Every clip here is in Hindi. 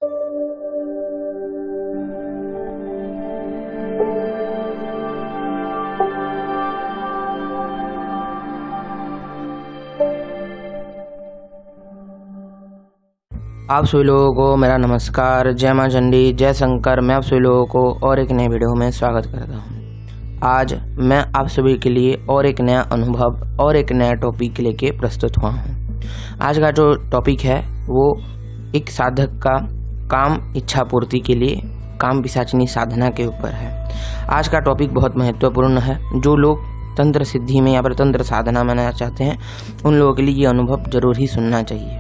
आप सभी लोगों को मेरा नमस्कार। जय मां चंडी, जय शंकर। मैं आप सभी लोगों को और एक नए वीडियो में स्वागत करता हूं। आज मैं आप सभी के लिए और एक नया अनुभव और एक नया टॉपिक लेके प्रस्तुत हुआ हूं। आज का जो टॉपिक है वो एक साधक का काम इच्छा पूर्ति के लिए काम पिशाचिनी साधना के ऊपर है। आज का टॉपिक बहुत महत्वपूर्ण है। जो लोग तंत्र सिद्धि में या फिर तंत्र साधना में आना चाहते हैं उन लोगों के लिए ये अनुभव जरूर ही सुनना चाहिए।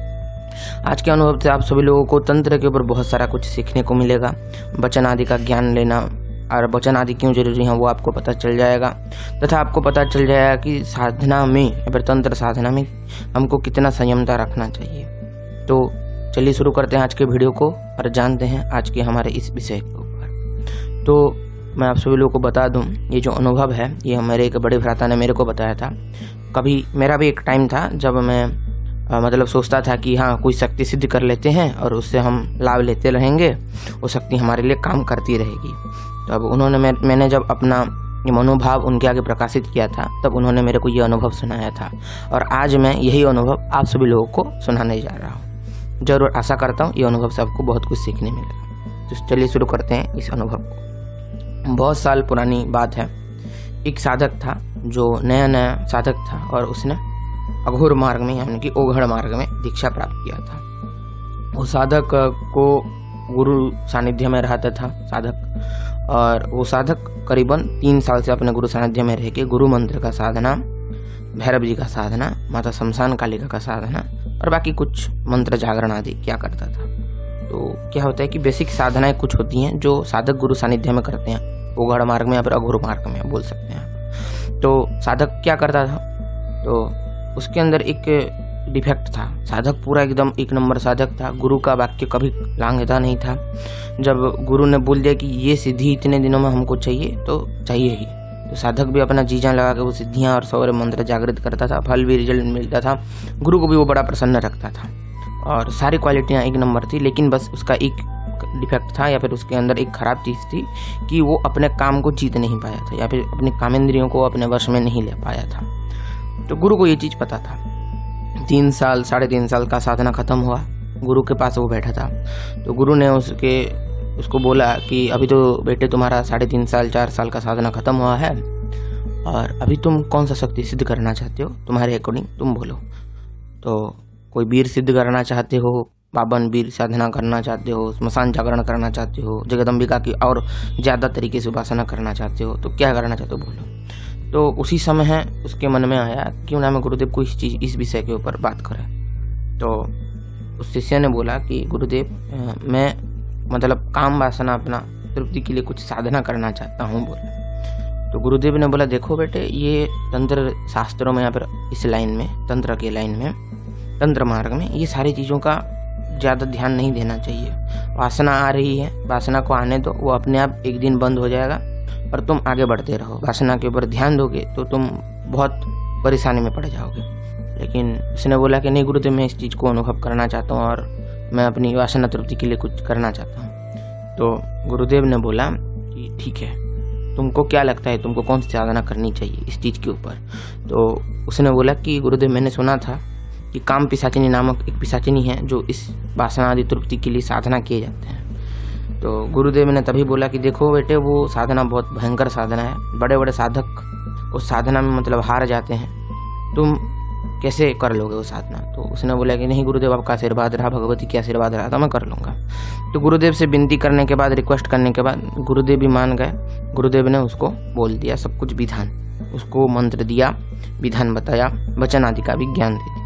आज के अनुभव से आप सभी लोगों को तंत्र के ऊपर बहुत सारा कुछ सीखने को मिलेगा। वचन आदि का ज्ञान लेना और वचन आदि क्यों जरूरी है वो आपको पता चल जाएगा, तथा आपको पता चल जाएगा कि साधना में या फिर तंत्र साधना में हमको कितना संयमता रखना चाहिए। तो चलिए शुरू करते हैं आज के वीडियो को और जानते हैं आज के हमारे इस विषय के ऊपर। तो मैं आप सभी लोगों को बता दूं, ये जो अनुभव है ये मेरे एक बड़े भ्राता ने मेरे को बताया था। कभी मेरा भी एक टाइम था जब मैं मतलब सोचता था कि हाँ कोई शक्ति सिद्ध कर लेते हैं और उससे हम लाभ लेते रहेंगे, वो शक्ति हमारे लिए काम करती रहेगी। तो अब उन्होंने मैंने जब अपना ये मनोभाव उनके आगे प्रकाशित किया था तब उन्होंने मेरे को ये अनुभव सुनाया था और आज मैं यही अनुभव आप सभी लोगों को सुनाने जा रहा हूँ। जरूर आशा करता हूँ ये अनुभव से आपको बहुत कुछ सीखने मिलेगा। तो चलिए शुरू करते हैं इस अनुभव को। बहुत साल पुरानी बात है। एक साधक था जो नया नया साधक था और उसने अघोर मार्ग में यानी कि ओघड़ मार्ग में दीक्षा प्राप्त किया था। वो साधक को गुरु सानिध्य में रहता था साधक, और वो साधक करीबन 3 साल से अपने गुरु सानिध्य में रह के गुरु मंत्र का साधना, भैरव जी का साधना, माता शमशान कालिका का साधना और बाकी कुछ मंत्र जागरण आदि क्या करता था। तो क्या होता है कि बेसिक साधनाएं कुछ होती हैं जो साधक गुरु सानिध्य में करते हैं, ओघड़ मार्ग में या फिर अघोर मार्ग में बोल सकते हैं। तो साधक क्या करता था, तो उसके अंदर एक डिफेक्ट था। साधक पूरा एकदम एक नंबर साधक था, गुरु का वाक्य कभी लांघता नहीं था। जब गुरु ने बोल दिया कि ये सिद्धि इतने दिनों में हमको चाहिए तो चाहिए ही, तो साधक भी अपना जी जान लगा के वो सिद्धियां और सौर्य मंत्र जागृत करता था। फल भी रिजल्ट मिलता था, गुरु को भी वो बड़ा प्रसन्न रखता था और सारी क्वालिटियाँ एक नंबर थी। लेकिन बस उसका एक डिफेक्ट था या फिर उसके अंदर एक खराब चीज़ थी कि वो अपने काम को जीत नहीं पाया था या फिर अपने कामेंद्रियों को अपने वश में नहीं ले पाया था। तो गुरु को ये चीज़ पता था। 3 साल 3.5 साल का साधना खत्म हुआ, गुरु के पास वो बैठा था। तो गुरु ने उसको बोला कि अभी तो बेटे तुम्हारा 3.5 साल 4 साल का साधना खत्म हुआ है और अभी तुम कौन सा शक्ति सिद्ध करना चाहते हो, तुम्हारे अकॉर्डिंग तुम बोलो। तो कोई वीर सिद्ध करना चाहते हो, पावन वीर साधना करना चाहते हो, स्मशान जागरण करना चाहते हो, जगदम्बिका की और ज़्यादा तरीके से उपासना करना चाहते हो, तो क्या करना चाहते हो बोलो। तो उसी समय है उसके मन में आया क्यों ना मैं गुरुदेव को इस विषय के ऊपर बात करें। तो उस शिष्य ने बोला कि गुरुदेव मैं मतलब काम वासना अपना तृप्ति के लिए कुछ साधना करना चाहता हूँ बोला। तो गुरुदेव ने बोला देखो बेटे, ये तंत्र शास्त्रों में या फिर इस लाइन में, तंत्र के लाइन में, तंत्र मार्ग में ये सारी चीज़ों का ज़्यादा ध्यान नहीं देना चाहिए। वासना आ रही है, वासना को आने दो, वो अपने आप एक दिन बंद हो जाएगा और तुम आगे बढ़ते रहो। वासना के ऊपर ध्यान दोगे तो तुम बहुत परेशानी में पड़ जाओगे। लेकिन उसने बोला कि नहीं गुरुदेव, मैं इस चीज़ को अनुभव करना चाहता हूँ और मैं अपनी वासना तृप्ति के लिए कुछ करना चाहता हूँ। तो गुरुदेव ने बोला कि ठीक है, तुमको क्या लगता है, तुमको कौन सी साधना करनी चाहिए इस चीज़ के ऊपर। तो उसने बोला कि गुरुदेव मैंने सुना था कि काम पिशाचिनी नामक एक पिशाचिनी है जो इस वासना आदि तृप्ति के लिए साधना किए जाते हैं। तो गुरुदेव ने तभी बोला कि देखो बेटे, वो साधना बहुत भयंकर साधना है, बड़े बड़े साधक उस साधना में मतलब हार जाते हैं, तुम कैसे कर लोगे वो साधना। तो उसने बोला कि नहीं गुरुदेव, आपका आशीर्वाद रहा, भगवती की आशीर्वाद रहा तो मैं कर लूँगा। तो गुरुदेव से विनती करने के बाद, रिक्वेस्ट करने के बाद गुरुदेव भी मान गए। गुरुदेव ने उसको बोल दिया सब कुछ विधान, उसको मंत्र दिया, विधान बताया, वचन आदि का भी ज्ञान दे दिया।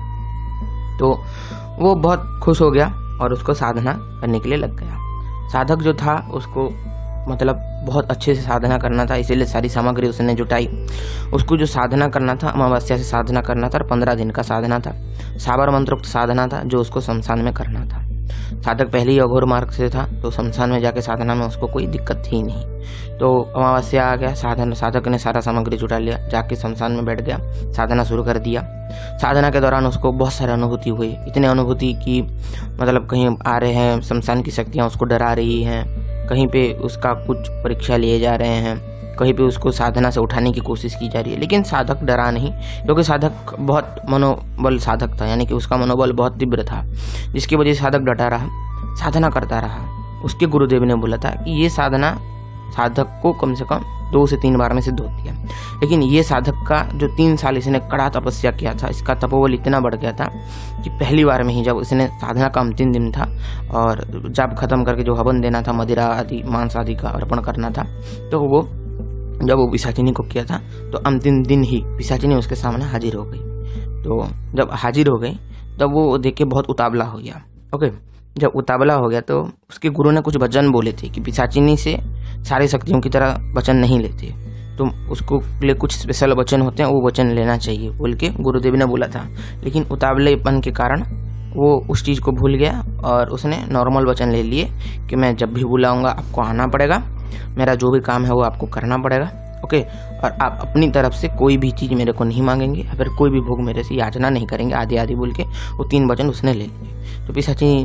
तो वो बहुत खुश हो गया और उसको साधना करने के लिए लग गया। साधक जो था उसको मतलब बहुत अच्छे से साधना करना था, इसीलिए सारी सामग्री उसने जुटाई। उसको जो साधना करना था, अमावस्या से साधना करना था और 15 दिन का साधना था। साबर मंत्रोक्त साधना था जो उसको शमशान में करना था। साधक पहले ही अघोर मार्ग से था, तो शमशान में जाके साधना में उसको कोई दिक्कत थी नहीं। तो अमावस्या आ गया, साधक ने सारा सामग्री जुटा लिया, जाके शमशान में बैठ गया, साधना शुरू कर दिया। साधना के दौरान उसको बहुत सारी अनुभूति हुई, इतनी अनुभूति कि मतलब कहीं आ रहे हैं शमशान की शक्तियाँ उसको डरा रही हैं, कहीं पे उसका कुछ परीक्षा लिए जा रहे हैं, कहीं पे उसको साधना से उठाने की कोशिश की जा रही है, लेकिन साधक डरा नहीं, क्योंकि साधक बहुत मनोबल साधक था, यानी कि उसका मनोबल बहुत तीव्र था, जिसकी वजह से साधक डटा रहा, साधना करता रहा। उसके गुरुदेव ने बोला था कि ये साधना साधक को कम से कम 2 से 3 बार में सिद्ध होती है, लेकिन ये साधक का जो 3 साल इसने कड़ा तपस्या किया था, इसका तपोबल इतना बढ़ गया था कि पहली बार में ही जब इसने साधना का अंतिम दिन था और जाप खत्म करके जो हवन देना था, मदिरा आदि मांस आदि का अर्पण करना था, तो वो जब वो पिशाचिनी को किया था तो अंतिम दिन ही पिशाचिनी उसके सामने हाजिर हो गई। तो जब हाजिर हो गई तब वो देख के बहुत उतावला हो गया। ओके, जब उतावला हो गया तो उसके गुरु ने कुछ वचन बोले थे कि पिशाचिनी से सारी शक्तियों की तरह वचन नहीं लेते, तो उसको लिए कुछ स्पेशल वचन होते हैं, वो वचन लेना चाहिए बोल के गुरुदेव ने बोला था। लेकिन उतावलेपन के कारण वो उस चीज़ को भूल गया और उसने नॉर्मल वचन ले लिए कि मैं जब भी बुलाऊंगा आपको आना पड़ेगा, मेरा जो भी काम है वो आपको करना पड़ेगा। ओके, और आप अपनी तरफ से कोई भी चीज़ मेरे को नहीं मांगेंगे, फिर कोई भी भोग मेरे से याचना नहीं करेंगे, आदि आदि बोल के वो 3 वचन उसने ले लिए। तो पिशाचिनी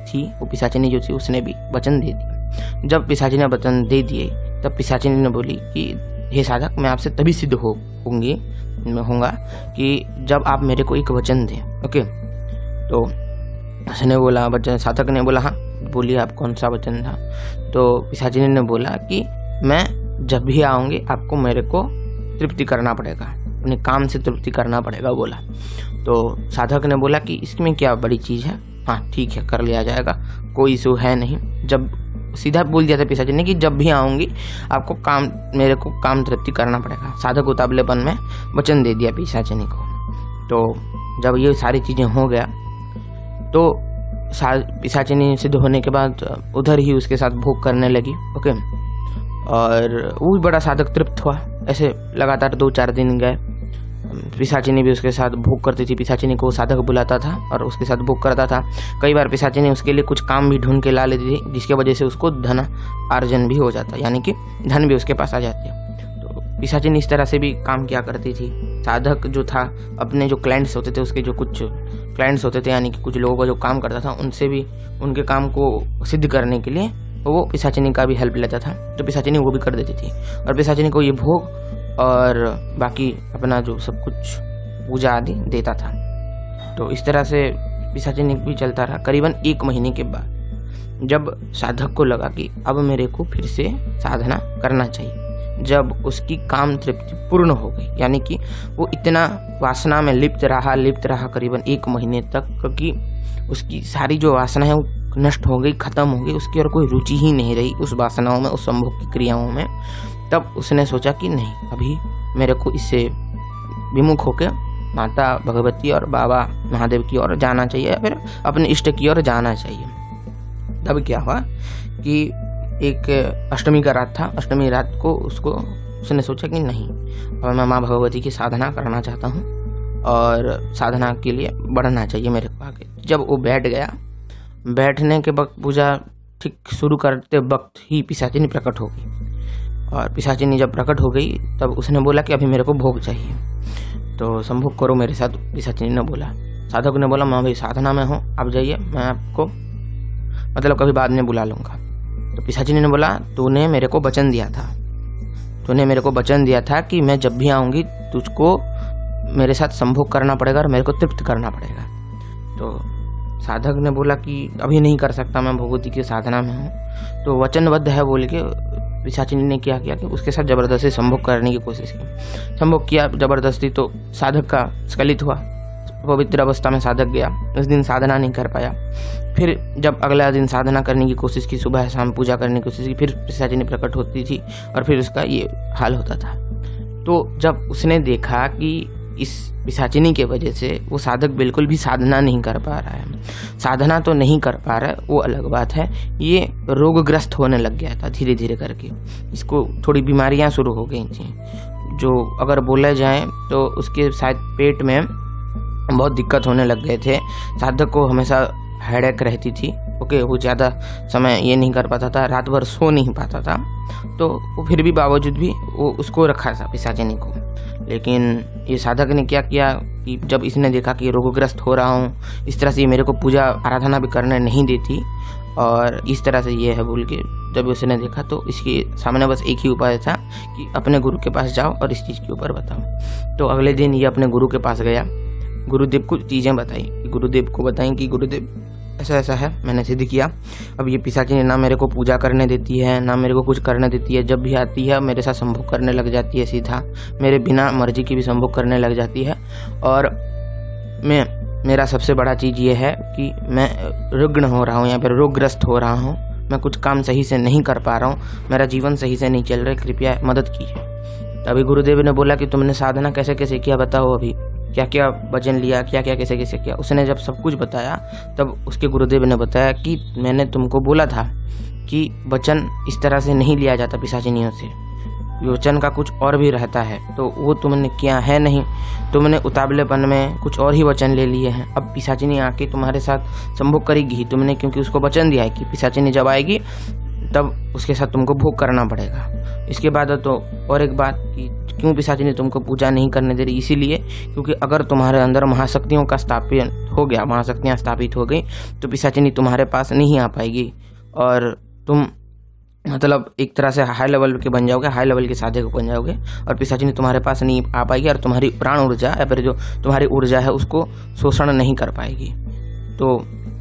जो थी उसने भी वचन दे दिए। जब पिशाचिनी ने वचन दे दिए तब पिशाचिनी ने बोली कि हे साधक, मैं आपसे तभी सिद्ध होऊंगा कि जब आप मेरे को एक वचन दें। ओके, तो उसने बोला, वचन साधक ने बोला हाँ बोलिए आप कौन सा वचन था। तो पिशाचिनी ने बोला कि मैं जब भी आऊँगी आपको मेरे को तृप्ति करना पड़ेगा, अपने काम से तृप्ति करना पड़ेगा बोला। तो साधक ने बोला कि इसमें क्या बड़ी चीज़ है, हाँ ठीक है कर लिया जाएगा, कोई इशू है नहीं। जब सीधा बोल दिया था पिशाचिनी ने कि जब भी आऊँगी आपको मेरे को काम तृप्ति करना पड़ेगा। साधक उतावलेपन में वचन दे दिया पिशाचिनी को। तो जब ये सारी चीज़ें हो गया तो पिशाचिनी सिद्ध होने के बाद उधर ही उसके साथ भोग करने लगी। ओके, और वो भी बड़ा साधक तृप्त हुआ। ऐसे लगातार 2-4 दिन गए, पिशाचिनी भी उसके साथ भोग करती थी, पिशाचिनी को साधक बुलाता था और उसके साथ भोग करता था। कई बार पिशाचिनी उसके लिए कुछ काम भी ढूंढ के ला लेती थी, जिसके वजह से उसको धन अर्जन भी हो जाता, यानी कि धन भी उसके पास आ जाते। तो पिशाचिनी इस तरह से भी काम किया करती थी। साधक जो था अपने जो क्लाइंट्स होते थे, उसके जो कुछ क्लाइंट्स होते थे, यानी कि कुछ लोगों का जो काम करता था, उनसे भी उनके काम को सिद्ध करने के लिए वो पिशाचिनी का भी हेल्प लेता था। तो पिशाचिनी वो भी कर देती थी और पिशाचिनी को ये भोग और बाकी अपना जो सब कुछ पूजा आदि देता था। तो इस तरह से पिशाचिनी भी चलता रहा। करीबन 1 महीने के बाद जब साधक को लगा कि अब मेरे को फिर से साधना करना चाहिए, जब उसकी काम तृप्ति पूर्ण हो गई, यानी कि वो इतना वासना में लिप्त रहा करीबन 1 महीने तक, क्योंकि उसकी सारी जो वासना है वो नष्ट हो गई, खत्म हो गई, उसकी और कोई रुचि ही नहीं रही उस वासनाओं में, उस संभोग की क्रियाओं में। तब उसने सोचा कि नहीं, अभी मेरे को इससे विमुख होकर माता भगवती और बाबा महादेव की ओर जाना चाहिए, या फिर अपने इष्ट की ओर जाना चाहिए। तब क्या हुआ कि एक अष्टमी का रात था, अष्टमी रात को उसने सोचा कि नहीं, अब मैं माँ भगवती की साधना करना चाहता हूँ और साधना के लिए बढ़ना चाहिए मेरे को आगे। जब वो बैठ गया, बैठने के वक्त पूजा ठीक शुरू करते वक्त ही पिशाचिनी प्रकट हो गई। और पिशाचिनी जब प्रकट हो गई तब उसने बोला कि अभी मेरे को भोग चाहिए, तो संभोग करो मेरे साथ। पिशाचिनी ने बोला, साधक ने बोला मैं अभी साधना में हूँ, आप जाइए, मैं आपको मतलब कभी बाद में बुला लूँगा। तो पिशाचिनी ने बोला, तूने मेरे को वचन दिया था कि मैं जब भी आऊँगी तुझको मेरे साथ संभोग करना पड़ेगा और मेरे को तृप्त करना पड़ेगा। तो साधक ने बोला कि अभी नहीं कर सकता, मैं भगवती की साधना में हूँ। तो वचनबद्ध है बोल के पिशाचिनी ने क्या किया कि उसके साथ जबरदस्ती संभोग करने की कोशिश की। संभोग किया जबरदस्ती, तो साधक का स्खलित हुआ। पवित्र अवस्था में साधक गया, उस दिन साधना नहीं कर पाया। फिर जब अगला दिन साधना करने की कोशिश की, सुबह शाम पूजा करने की कोशिश की, फिर पिशाचिनी प्रकट होती थी और फिर उसका ये हाल होता था। तो जब उसने देखा कि इस पिशाचिनी के वजह से वो साधक बिल्कुल भी साधना नहीं कर पा रहा है, साधना तो नहीं कर पा रहा है वो अलग बात है, ये रोगग्रस्त होने लग गया था धीरे धीरे करके। इसको थोड़ी बीमारियां शुरू हो गई थी, जो अगर बोला जाए तो उसके शायद पेट में बहुत दिक्कत होने लग गए थे। साधक को हमेशा हेडेक रहती थी, ओके, वो ज़्यादा समय ये नहीं कर पाता था, रात भर सो नहीं पाता था, तो वो फिर भी बावजूद भी वो उसको रखा था पिशाचिनी को। लेकिन ये साधक ने क्या किया कि जब इसने देखा कि रोगग्रस्त हो रहा हूँ, इस तरह से ये मेरे को पूजा आराधना भी करने नहीं देती और इस तरह से ये है बोल के जब उसने देखा, तो इसके सामने बस एक ही उपाय था कि अपने गुरु के पास जाओ और इस चीज़ के ऊपर बताओ। तो अगले दिन ये अपने गुरु के पास गया, गुरुदेव को चीज़ें बताई, गुरुदेव को बताई कि गुरुदेव ऐसा ऐसा है, मैंने सिद्ध किया। अब ये पिशाचिनी ना मेरे को पूजा करने देती है, ना मेरे को कुछ करने देती है, जब भी आती है मेरे साथ संभोग करने लग जाती है, सीधा मेरे बिना मर्जी की भी संभोग करने लग जाती है। और मेरा सबसे बड़ा चीज़ ये है कि मैं रुग्ण हो रहा हूँ, यहाँ पर रोगग्रस्त हो रहा हूँ, मैं कुछ काम सही से नहीं कर पा रहा हूँ, मेरा जीवन सही से नहीं चल रहा है, कृपया मदद कीजिए। तभी गुरुदेव ने बोला कि तुमने साधना कैसे कैसे किया, बताओ अभी क्या क्या वचन लिया, क्या क्या कैसे कैसे किया। उसने जब सब कुछ बताया तब उसके गुरुदेव ने बताया कि मैंने तुमको बोला था कि वचन इस तरह से नहीं लिया जाता पिशाचिनियों से, वचन का कुछ और भी रहता है, तो वो तुमने किया है नहीं, तुमने उतावलेपन में कुछ और ही वचन ले लिए हैं। अब पिशाचिनी आके तुम्हारे साथ संभोग करेगी तुमने, क्योंकि उसको वचन दिया है कि पिशाचिनी जब आएगी तब उसके साथ तुमको भोग करना पड़ेगा। इसके बाद तो और एक बात कि क्यों पिशाचिनी तुमको पूजा नहीं करने दे रही, इसीलिए क्योंकि अगर तुम्हारे अंदर महाशक्तियों का स्थापित हो गया, महाशक्तियाँ स्थापित हो गई, तो पिशाचिनी तुम्हारे पास नहीं आ पाएगी और तुम मतलब एक तरह से हाई लेवल के बन जाओगे, हाई लेवल के साधक बन जाओगे और पिशाचिनी तुम्हारे पास नहीं आ पाएगी और तुम्हारी प्राण ऊर्जा या फिर जो तुम्हारी ऊर्जा है उसको शोषण नहीं कर पाएगी। तो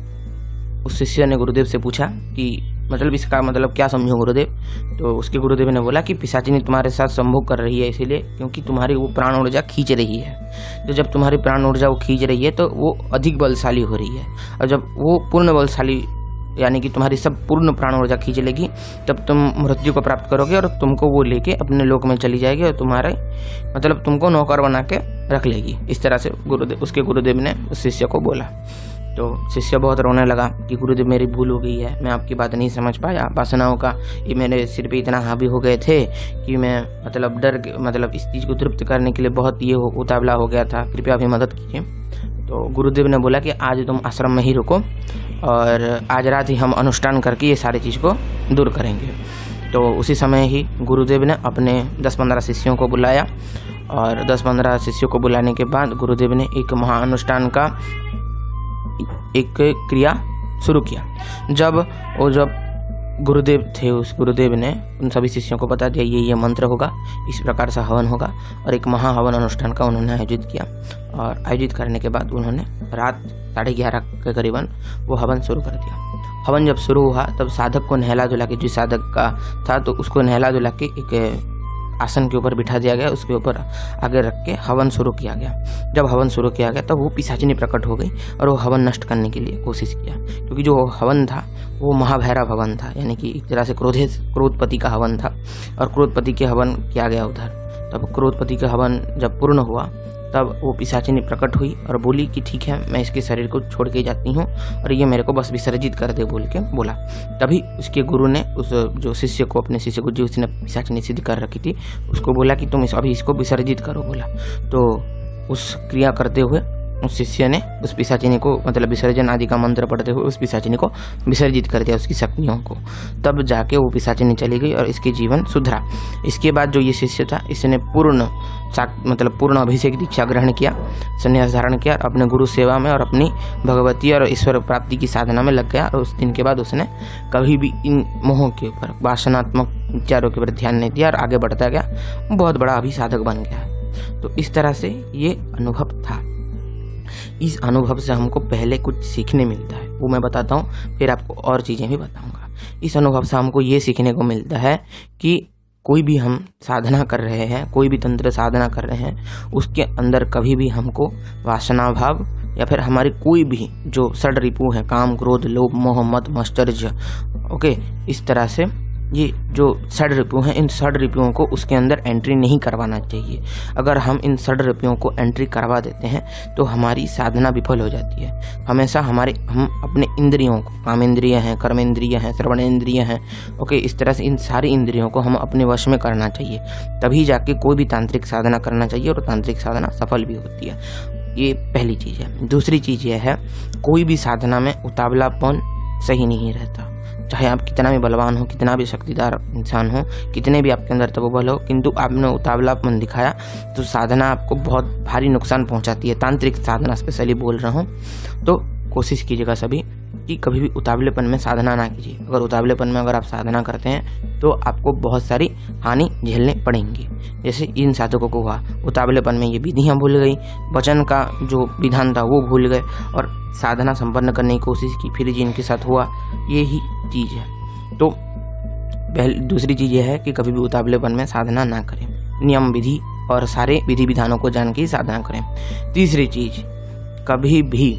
उस शिष्य ने गुरुदेव से पूछा कि मतलब इसका मतलब क्या समझो गुरुदेव। तो उसके गुरुदेव ने बोला कि पिशाचिनी तुम्हारे साथ संभोग कर रही है इसीलिए क्योंकि तुम्हारी वो प्राण ऊर्जा खींच रही है। तो जब तुम्हारी प्राण ऊर्जा वो खींच रही है तो वो अधिक बलशाली हो रही है, और जब वो पूर्ण बलशाली यानी कि तुम्हारी सब पूर्ण प्राण ऊर्जा खींच लेगी तब तुम मृत्यु को प्राप्त करोगे और तुमको वो लेके अपने लोक में चली जाएगी और तुम्हारे मतलब तुमको नौकर बना के रख लेगी। इस तरह से गुरुदेव उसके गुरुदेव ने उस शिष्य को बोला। तो शिष्य बहुत रोने लगा कि गुरुदेव मेरी भूल हो गई है, मैं आपकी बात नहीं समझ पाया, वासनाओं का ये मेरे सिर पे इतना हावी हो गए थे कि मैं मतलब डर के मतलब इस चीज़ को तृप्त करने के लिए बहुत ये उतावला हो गया था, कृपया अभी मदद कीजिए। तो गुरुदेव ने बोला कि आज तुम आश्रम में ही रुको और आज रात ही हम अनुष्ठान करके ये सारी चीज़ को दूर करेंगे। तो उसी समय ही गुरुदेव ने अपने 10-15 शिष्यों को बुलाया और 10-15 शिष्यों को बुलाने के बाद गुरुदेव ने एक महाअनुष्ठान का एक क्रिया शुरू किया। जब गुरुदेव थे उस गुरुदेव ने उन सभी शिष्यों को बता दिया ये मंत्र होगा, इस प्रकार से हवन होगा और एक महाहवन अनुष्ठान का उन्होंने आयोजित किया। और आयोजित करने के बाद उन्होंने रात 11:30 के करीबन वो हवन शुरू कर दिया। हवन जब शुरू हुआ तब साधक को नहला धुला के, जो साधक का था तो उसको नहला धुला के एक आसन के ऊपर बिठा दिया गया, उसके ऊपर आगे रख के हवन शुरू किया गया। जब हवन शुरू किया गया तब वो पिशाचिनी प्रकट हो गई और वो हवन नष्ट करने के लिए कोशिश किया, क्योंकि जो हवन था वो महाभैरव हवन था, यानी कि एक तरह से क्रोधपति का हवन था और क्रोधपति के हवन किया गया उधर। तब क्रोधपति का हवन जब पूर्ण हुआ तब वो पिशाचिनी प्रकट हुई और बोली कि ठीक है मैं इसके शरीर को छोड़ के जाती हूँ और ये मेरे को बस विसर्जित कर दे बोल के बोला। तभी उसके गुरु ने उस जो शिष्य को, अपने शिष्य को जो उसने पिशाचिनी सिद्ध कर रखी थी उसको बोला कि तुम अभी इसको विसर्जित करो बोला। तो उस क्रिया करते हुए उस शिष्य ने उस पिशाचिनी को मतलब विसर्जन आदि का मंत्र पढ़ते हुए उस पिशाचिनी को विसर्जित कर दिया, उसकी शक्तियों को। तब जाके वो पिशाचिनी चली गई और इसके जीवन सुधरा। इसके बाद जो ये शिष्य था इसने पूर्ण अभिषेक दीक्षा ग्रहण किया, संन्यास धारण किया, अपने गुरु सेवा में और अपनी भगवती और ईश्वर प्राप्ति की साधना में लग गया। और उस दिन के बाद उसने कभी भी इन मोहों के ऊपर, वासनात्मक विचारों के ऊपर ध्यान नहीं दिया और आगे बढ़ता गया, बहुत बड़ा अभी साधक बन गया। तो इस तरह से ये अनुभव था। इस अनुभव से हमको पहले कुछ सीखने मिलता है, वो मैं बताता हूँ, फिर आपको और चीज़ें भी बताऊँगा। इस अनुभव से हमको ये सीखने को मिलता है कि कोई भी हम साधना कर रहे हैं, कोई भी तंत्र साधना कर रहे हैं, उसके अंदर कभी भी हमको वासना भाव या फिर हमारी कोई भी जो षड रिपु है, काम क्रोध लोभ मोह मद मत्सर्य, ओके, इस तरह से ये जो षड रिपुओं हैं इन षड रिपुओं को उसके अंदर एंट्री नहीं करवाना चाहिए। अगर हम इन षड रिपुओं को एंट्री करवा देते हैं तो हमारी साधना विफल हो जाती है। हमेशा हम अपने इंद्रियों को, काम इंद्रिय हैं, कर्म इंद्रिय हैं, श्रवण इंद्रिय हैं, ओके, इस तरह से इन सारी इंद्रियों को हम अपने वश में करना चाहिए, तभी जाके कोई भी तांत्रिक साधना करना चाहिए और तांत्रिक साधना सफल भी होती है। ये पहली चीज़ है। दूसरी चीज़ यह है कोई भी साधना में उतावलापन सही नहीं रहता। चाहे आप कितना भी बलवान हो, कितना भी शक्तिदार इंसान हो, कितने भी आपके अंदर तपोबल हो, किंतु आपने उतावलापन दिखाया तो साधना आपको बहुत भारी नुकसान पहुंचाती है। तांत्रिक साधना स्पेशली बोल रहा हूँ। तो कोशिश कीजिएगा सभी कि कभी भी उतावलेपन में साधना ना कीजिए। अगर उतावलेपन में अगर आप साधना करते हैं तो आपको बहुत सारी हानि झेलने पड़ेंगी। जैसे इन साधकों को हुआ, उतावलेपन में ये विधियाँ भूल गई, वचन का जो विधान था वो भूल गए और साधना संपन्न करने की कोशिश की, फिर जिनके साथ हुआ यही चीज़ है। तो दूसरी चीज़ यह है कि कभी भी उतावलेपन में साधना ना करें, नियम विधि और सारे विधि विधानों को जान के ही साधना करें। तीसरी चीज़, कभी भी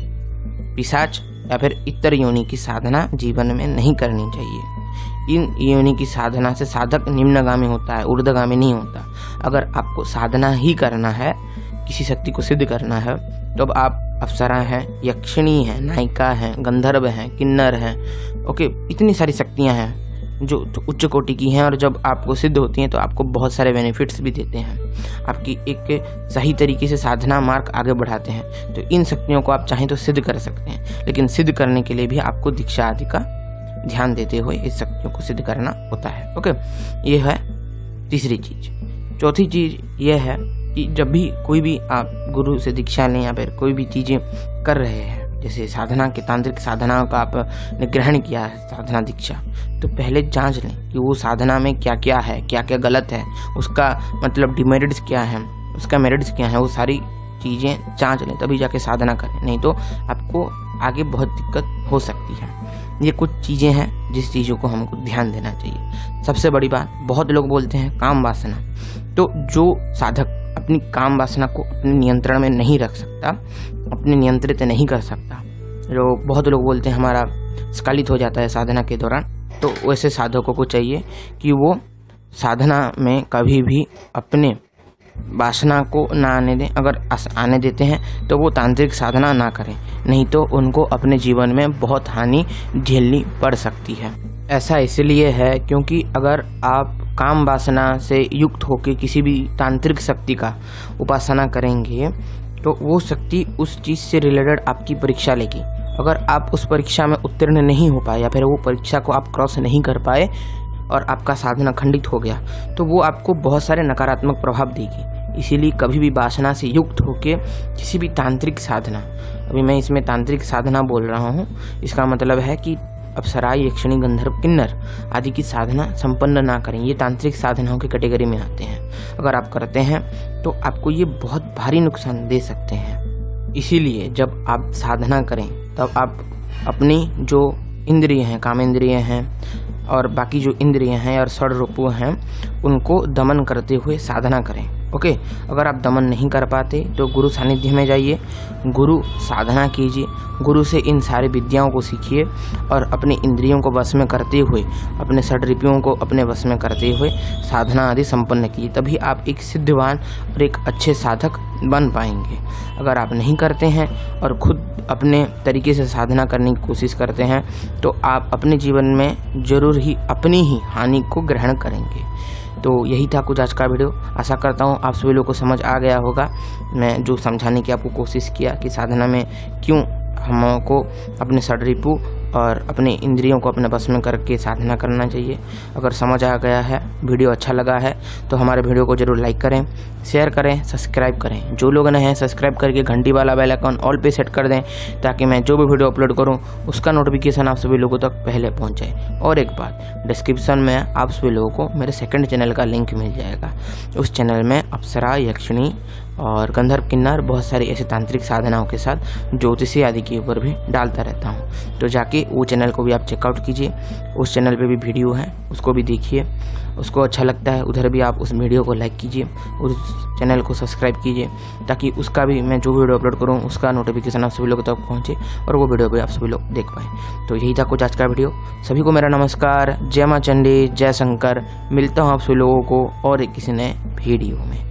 पिशाच या फिर इतर योनि की साधना जीवन में नहीं करनी चाहिए। इन योनि की साधना से साधक निम्नगामी होता है, ऊर्ध्वगामी नहीं होता। अगर आपको साधना ही करना है, किसी शक्ति को सिद्ध करना है, तो अब आप अप्सरा हैं, यक्षिणी हैं, नायिका हैं, गंधर्व हैं, किन्नर हैं, ओके, इतनी सारी शक्तियां हैं जो उच्च कोटि की हैं और जब आपको सिद्ध होती हैं तो आपको बहुत सारे बेनिफिट्स भी देते हैं, आपकी एक सही तरीके से साधना मार्ग आगे बढ़ाते हैं। तो इन शक्तियों को आप चाहें तो सिद्ध कर सकते हैं, लेकिन सिद्ध करने के लिए भी आपको दीक्षा आदि का ध्यान देते हुए इस शक्तियों को सिद्ध करना होता है। ओके, ये है तीसरी चीज। चौथी चीज ये है कि जब भी कोई भी आप गुरु से दीक्षा लें या फिर कोई भी चीजें कर रहे हैं, जैसे साधना के तांत्रिक साधनाओं का आपने ग्रहण किया है साधना दीक्षा, तो पहले जांच लें कि वो साधना में क्या क्या है, क्या क्या गलत है, उसका मतलब डिमेरिट्स क्या है, उसका मेरिट्स क्या है, वो सारी चीज़ें जांच लें, तभी जाके साधना करें। नहीं तो आपको आगे बहुत दिक्कत हो सकती है। ये कुछ चीज़ें हैं जिस चीज़ों को हमको ध्यान देना चाहिए। सबसे बड़ी बात, बहुत लोग बोलते हैं काम वासना, तो जो साधक अपनी काम वासना को अपने नियंत्रण में नहीं रख सकता, अपने नियंत्रित नहीं कर सकता, जो बहुत लोग बोलते हैं हमारा स्खलित हो जाता है साधना के दौरान, तो वैसे साधकों को चाहिए कि वो साधना में कभी भी अपने वासना को ना आने दें। अगर आने देते हैं तो वो तांत्रिक साधना ना करें, नहीं तो उनको अपने जीवन में बहुत हानि झेलनी पड़ सकती है। ऐसा इसलिए है क्योंकि अगर आप काम वासना से युक्त होकर किसी भी तांत्रिक शक्ति का उपासना करेंगे तो वो शक्ति उस चीज़ से रिलेटेड आपकी परीक्षा लेगी। अगर आप उस परीक्षा में उत्तीर्ण नहीं हो पाए या फिर वो परीक्षा को आप क्रॉस नहीं कर पाए और आपका साधना खंडित हो गया, तो वो आपको बहुत सारे नकारात्मक प्रभाव देगी। इसीलिए कभी भी वासना से युक्त होकर किसी भी तांत्रिक साधना, अभी मैं इसमें तांत्रिक साधना बोल रहा हूँ, इसका मतलब है कि अप्सरा, यक्षिणी, गंधर्व, किन्नर आदि की साधना संपन्न ना करें। ये तांत्रिक साधनाओं की कैटेगरी में आते हैं। अगर आप करते हैं तो आपको ये बहुत भारी नुकसान दे सकते हैं। इसीलिए जब आप साधना करें तब आप अपनी जो इंद्रिय हैं, कामेंद्रिय हैं और बाकी जो इंद्रिय हैं और षड्रूप हैं, उनको दमन करते हुए साधना करें। ओके, अगर आप दमन नहीं कर पाते तो गुरु सानिध्य में जाइए, गुरु साधना कीजिए, गुरु से इन सारी विद्याओं को सीखिए और अपने इंद्रियों को वश में करते हुए, अपने षड्रूपों को अपने वश में करते हुए साधना आदि संपन्न कीजिए। तभी आप एक सिद्धवान और एक अच्छे साधक बन पाएंगे। अगर आप नहीं करते हैं और खुद अपने तरीके से साधना करने की कोशिश करते हैं तो आप अपने जीवन में जरूर ही अपनी ही हानि को ग्रहण करेंगे। तो यही था कुछ आज का वीडियो। आशा करता हूँ आप सभी लोगों को समझ आ गया होगा। मैं जो समझाने की आपको कोशिश किया कि साधना में क्यों हमको अपने षड्रूप और अपने इंद्रियों को अपने बस में करके साधना करना चाहिए। अगर समझ आ गया है, वीडियो अच्छा लगा है तो हमारे वीडियो को जरूर लाइक करें, शेयर करें, सब्सक्राइब करें। जो लोग नए हैं सब्सक्राइब करके घंटी वाला बेल आइकन ऑल पे सेट कर दें ताकि मैं जो भी वीडियो अपलोड करूं उसका नोटिफिकेशन आप सभी लोगों तक पहले पहुंच जाए। और एक बात, डिस्क्रिप्शन में आप सभी लोगों को मेरे सेकंड चैनल का लिंक मिल जाएगा। उस चैनल में अप्सरा, यक्षिणी और गंधर्व, किन्नर बहुत सारी ऐसे तांत्रिक साधनाओं के साथ ज्योतिषी आदि के ऊपर भी डालता रहता हूँ। तो जाके वो चैनल को भी आप चेकआउट कीजिए। उस चैनल पे भी वीडियो है, उसको भी देखिए। उसको अच्छा लगता है उधर भी आप उस वीडियो को लाइक कीजिए, उस चैनल को सब्सक्राइब कीजिए ताकि उसका भी मैं जो वीडियो अपलोड करूँ उसका नोटिफिकेशन आप सभी लोगों तक पहुँचे और वो वीडियो भी आप सभी लोग देख पाएँ। तो यही था कुछ आज का वीडियो। सभी को मेरा नमस्कार। जय माँ चंडी, जय शंकर। मिलता हूँ आप सभी लोगों को और किसी नए वीडियो में।